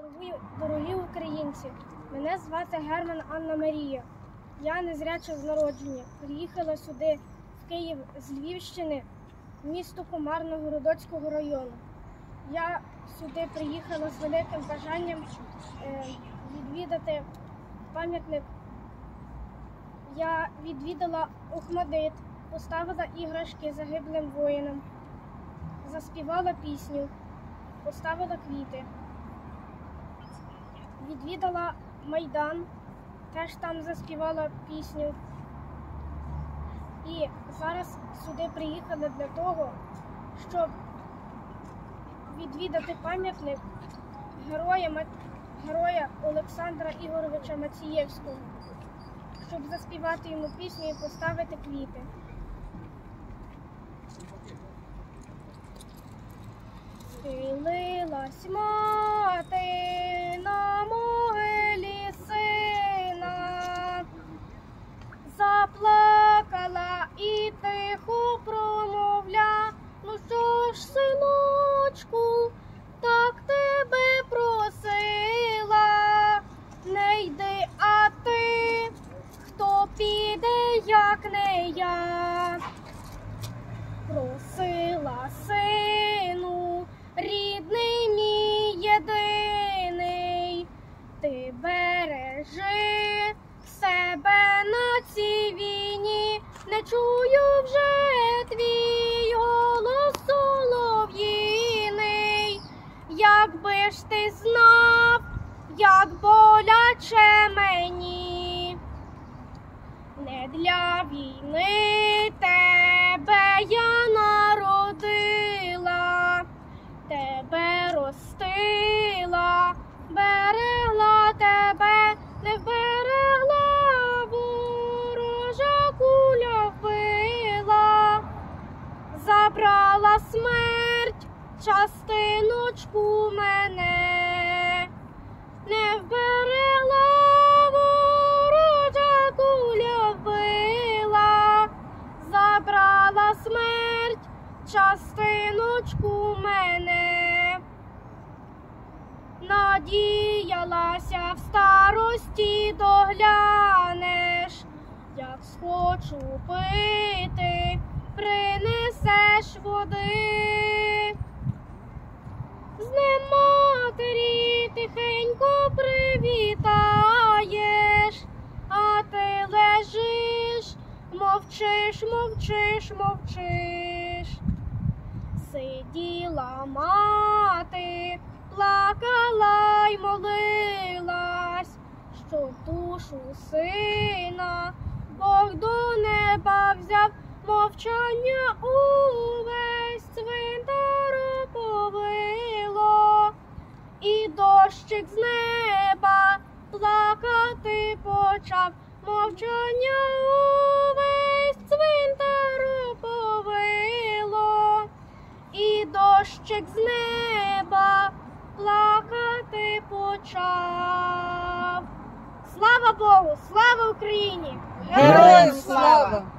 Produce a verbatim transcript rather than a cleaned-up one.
Дорогі, дорогі українці, мене звати Герман Анна Марія. Я незряча з народження. Приїхала сюди, в Київ, з Львівщини, місто Комарно-Городоцького району. Я сюди приїхала з великим бажанням е, відвідати пам'ятник. Я відвідала Охмадит, поставила іграшки загиблим воїнам, заспівала пісню, поставила квіти. Відвідала Майдан, теж там заспівала пісню. І зараз сюди приїхала для того, щоб відвідати пам'ятник героя, героя Олександра Ігоровича Мацієвського, щоб заспівати йому пісню і поставити квіти. Схилилась мати на могилі сина, заплакала і тихо промовля: ну що ж, синочку, так тебе просила, не йди, а ти, хто піде, як не я. Просила, сину, рідний мій єдиний, ти бережи себе на цій війні, не чую вже твій голос солов'їний. Якби ж ти знав, як боляче мені, не для війни тебе я народила, тебе ростила, берегла тебе, не вберегла, ворожа куля вбила, забрала смерть частиночку мене, не вберегла, ворожа куля вбила, забрала смерть частиночку мене. Надіялася, в старості доглянеш, як схочу пити, принесеш води. З днем матері тихенько привітаєш, а ти лежиш, мовчиш, мовчиш, мовчиш. Сиділа мати, плакала й молилась, щоб душу сина Бог до неба взяв, мовчання увесь цвинтар оповило, і дощик з неба плакати почав, мовчання увесь цвинтар оповило, і дощик з неба плакати почав. Слава Богу! Слава Україні! Героям слава!